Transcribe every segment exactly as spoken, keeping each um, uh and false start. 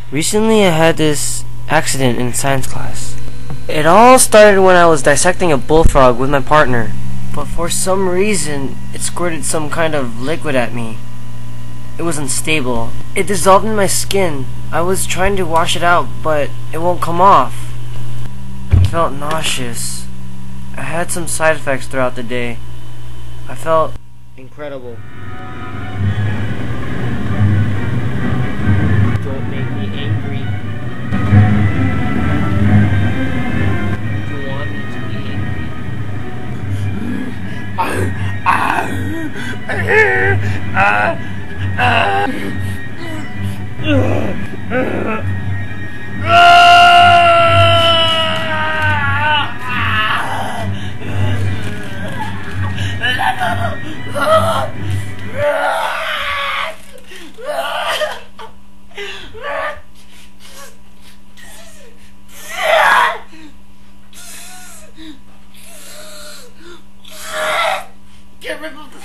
Recently I had this accident in science class. It all started when I was dissecting a bullfrog with my partner, but for some reason it squirted some kind of liquid at me. It was unstable. It dissolved in my skin. I was trying to wash it out, but it won't come off. I felt nauseous. I had some side effects throughout the day. I felt incredible. Don't make me angry. You want me to be Get rid of this.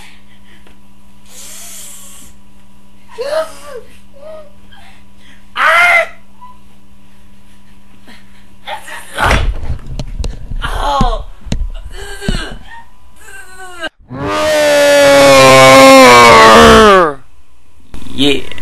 Ah! Oh! Yeah.